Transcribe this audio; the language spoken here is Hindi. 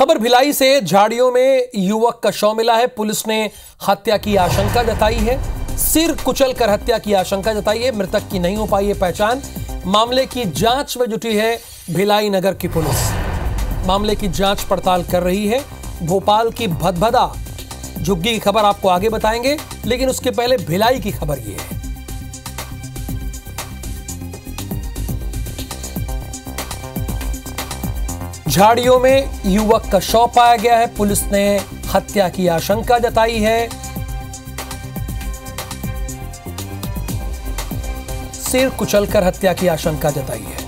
खबर भिलाई से। झाड़ियों में युवक का शव मिला है। पुलिस ने हत्या की आशंका जताई है। सिर कुचलकर हत्या की आशंका जताई है। मृतक की नहीं हो पाई है पहचान। मामले की जांच में जुटी है भिलाई नगर की पुलिस। मामले की जांच पड़ताल कर रही है। भोपाल की भदभदा झुग्गी की खबर आपको आगे बताएंगे, लेकिन उसके पहले भिलाई की खबर यह है। झाड़ियों में युवक का शव पाया गया है। पुलिस ने हत्या की आशंका जताई है। सिर कुचलकर हत्या की आशंका जताई है।